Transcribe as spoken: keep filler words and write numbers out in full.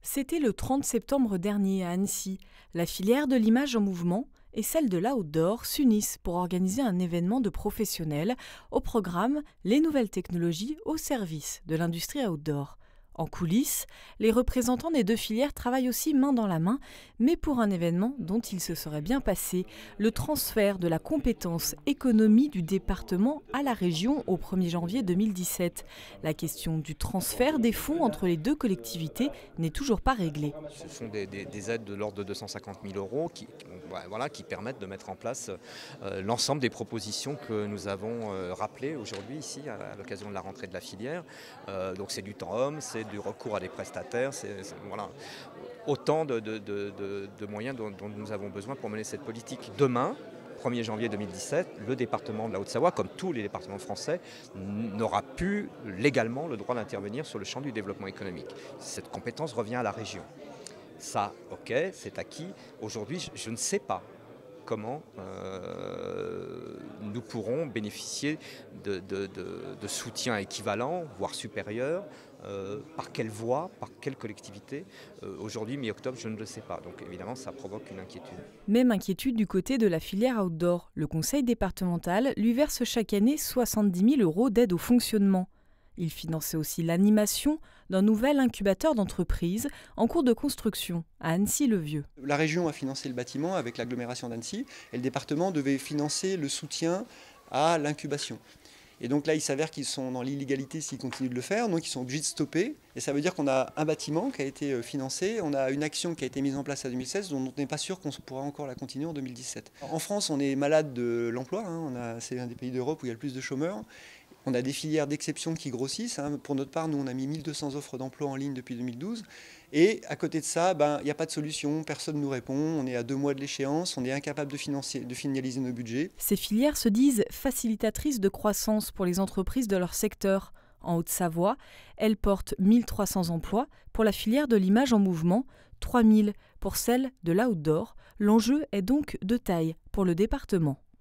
C'était le trente septembre dernier à Annecy. La filière de l'image en mouvement et celle de l'outdoor s'unissent pour organiser un événement de professionnels au programme Les nouvelles technologies au service de l'industrie outdoor. En coulisses, les représentants des deux filières travaillent aussi main dans la main, mais pour un événement dont il se serait bien passé, le transfert de la compétence économie du département à la région au premier janvier deux mille dix-sept. La question du transfert des fonds entre les deux collectivités n'est toujours pas réglée. Ce sont des, des, des aides de l'ordre de deux cent cinquante mille euros qui, voilà, qui permettent de mettre en place euh, l'ensemble des propositions que nous avons euh, rappelées aujourd'hui ici à, à l'occasion de la rentrée de la filière. Euh, donc c'est du temps homme, c'est du recours à des prestataires, c'est voilà, autant de, de, de, de, de moyens dont, dont nous avons besoin pour mener cette politique. Demain, premier janvier deux mille dix-sept, le département de la Haute-Savoie, comme tous les départements français, n'aura plus légalement le droit d'intervenir sur le champ du développement économique. Cette compétence revient à la région. Ça, ok, c'est acquis. Aujourd'hui, je, je ne sais pas comment euh, nous pourrons bénéficier de, de, de, de soutien équivalent, voire supérieur, euh, par quelle voie, par quelle collectivité. Euh, Aujourd'hui, mi-octobre, je ne le sais pas. Donc évidemment, ça provoque une inquiétude. Même inquiétude du côté de la filière outdoor. Le conseil départemental lui verse chaque année soixante-dix mille euros d'aide au fonctionnement. Il finançait aussi l'animation d'un nouvel incubateur d'entreprises en cours de construction à Annecy-le-Vieux. La région a financé le bâtiment avec l'agglomération d'Annecy et le département devait financer le soutien à l'incubation. Et donc là, il s'avère qu'ils sont dans l'illégalité s'ils continuent de le faire, donc ils sont obligés de stopper. Et ça veut dire qu'on a un bâtiment qui a été financé, on a une action qui a été mise en place en deux mille seize, dont on n'est pas sûr qu'on pourra encore la continuer en deux mille dix-sept. En France, on est malade de l'emploi, hein, c'est un des pays d'Europe où il y a le plus de chômeurs. On a des filières d'exception qui grossissent. Hein. Pour notre part, nous, on a mis mille deux cents offres d'emploi en ligne depuis deux mille douze. Et à côté de ça, ben, il n'y a pas de solution, personne ne nous répond. On est à deux mois de l'échéance, on est incapable de, financer, de finaliser nos budgets. Ces filières se disent facilitatrices de croissance pour les entreprises de leur secteur. En Haute-Savoie, elles portent mille trois cents emplois pour la filière de l'image en mouvement, trois mille pour celle de l'outdoor. L'enjeu est donc de taille pour le département.